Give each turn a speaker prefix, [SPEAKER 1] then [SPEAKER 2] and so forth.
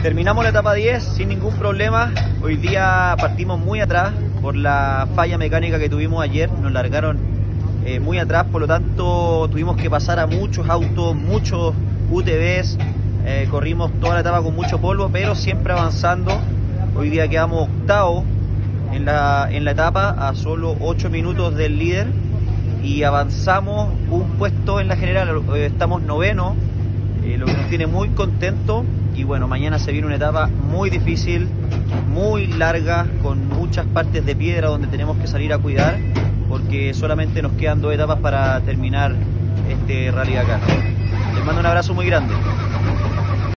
[SPEAKER 1] Terminamos la etapa 10 sin ningún problema. Hoy día partimos muy atrás por la falla mecánica que tuvimos ayer. Nos largaron muy atrás, por lo tanto tuvimos que pasar a muchos autos, muchos UTVs. Corrimos toda la etapa con mucho polvo, pero siempre avanzando. Hoy día quedamos octavos en la etapa, a solo 8 minutos del líder, y avanzamos un puesto en la general. Estamos noveno, lo que nos tiene muy contentos. Y bueno, mañana se viene una etapa muy difícil, muy larga, con muchas partes de piedra donde tenemos que salir a cuidar, porque solamente nos quedan 2 etapas para terminar este Rally Dakar. Les mando un abrazo muy grande.